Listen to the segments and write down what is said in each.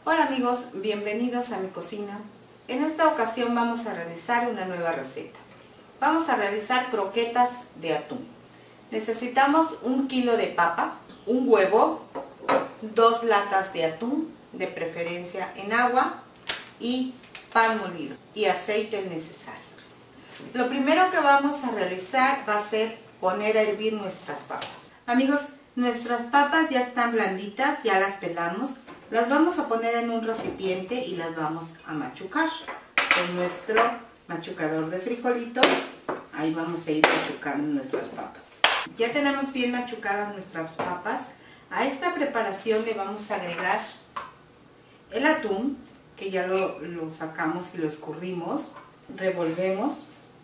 Hola amigos, bienvenidos a mi cocina. En esta ocasión vamos a realizar una nueva receta. Vamos a realizar croquetas de atún. Necesitamos 1 kilo de papa, un huevo, 2 latas de atún, de preferencia en agua, y pan molido y aceite necesario. Lo primero que vamos a realizar va a ser poner a hervir nuestras papas. Amigos, nuestras papas ya están blanditas, ya las pelamos. Las vamos a poner en un recipiente y las vamos a machucar con nuestro machucador de frijolitos. Ahí vamos a ir machucando nuestras papas. Ya tenemos bien machucadas nuestras papas. A esta preparación le vamos a agregar el atún, que ya lo sacamos y lo escurrimos. Revolvemos.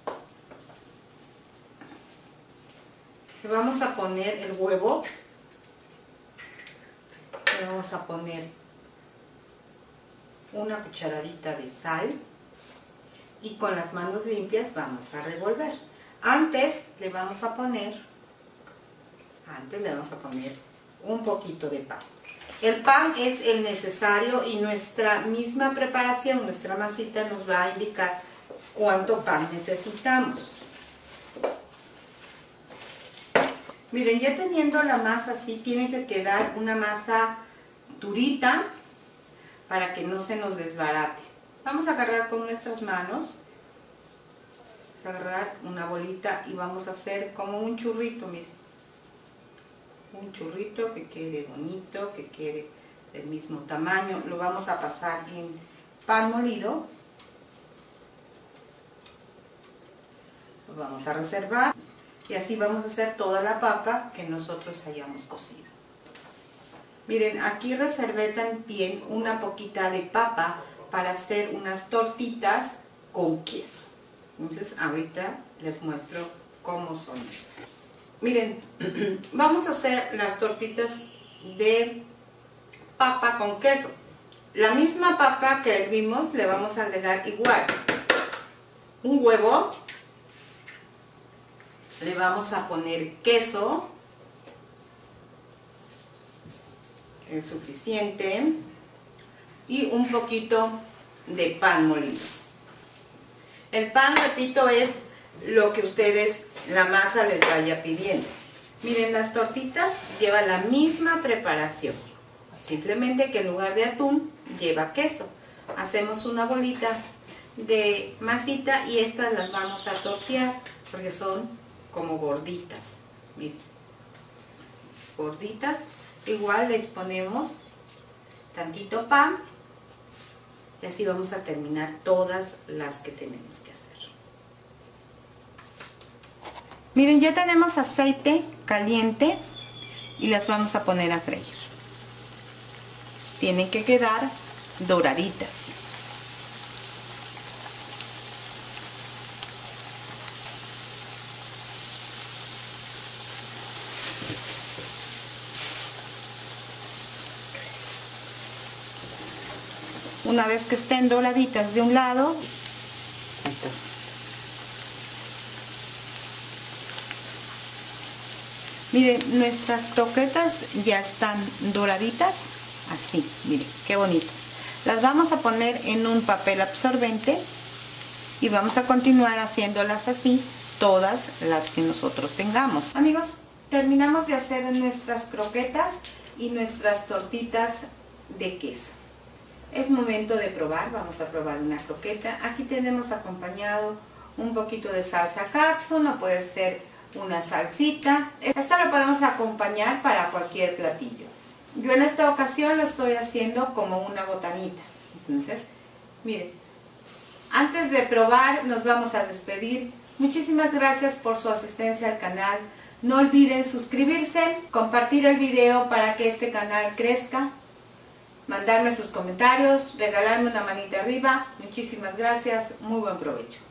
Le vamos a poner el huevo. Le vamos a poner una cucharadita de sal y con las manos limpias vamos a revolver. Antes le vamos a poner un poquito de pan. El pan es el necesario y nuestra misma preparación, nuestra masita nos va a indicar cuánto pan necesitamos. Miren, ya teniendo la masa así, tiene que quedar una masa durita para que no se nos desbarate. Vamos a agarrar con nuestras manos, vamos a agarrar una bolita y vamos a hacer como un churrito, miren. Un churrito que quede bonito, que quede del mismo tamaño. Lo vamos a pasar en pan molido. Lo vamos a reservar. Y así vamos a hacer toda la papa que nosotros hayamos cocido. Miren, aquí reservé también una poquita de papa para hacer unas tortitas con queso. Entonces ahorita les muestro cómo son. Miren, vamos a hacer las tortitas de papa con queso. La misma papa que hervimos le vamos a agregar igual un huevo. Le vamos a poner queso, el suficiente, y un poquito de pan molido. El pan, repito, es lo que ustedes, la masa les vaya pidiendo. Miren, las tortitas llevan la misma preparación, simplemente que en lugar de atún lleva queso. Hacemos una bolita de masita y estas las vamos a tortear porque son como gorditas, miren, gorditas. Igual le ponemos tantito pan y así vamos a terminar todas las que tenemos que hacer. Miren, ya tenemos aceite caliente y las vamos a poner a freír. Tienen que quedar doraditas. Una vez que estén doraditas de un lado, miren, nuestras croquetas ya están doraditas, así, miren, qué bonitas. Las vamos a poner en un papel absorbente y vamos a continuar haciéndolas así, todas las que nosotros tengamos. Amigos, terminamos de hacer nuestras croquetas y nuestras tortitas de queso. Es momento de probar. Vamos a probar una croqueta. Aquí tenemos acompañado un poquito de salsa cápsula, puede ser una salsita. Esto lo podemos acompañar para cualquier platillo. Yo en esta ocasión lo estoy haciendo como una botanita. Entonces, miren, antes de probar nos vamos a despedir. Muchísimas gracias por su asistencia al canal. No olviden suscribirse, compartir el video para que este canal crezca, mandarme sus comentarios, regalarme una manita arriba. Muchísimas gracias, muy buen provecho.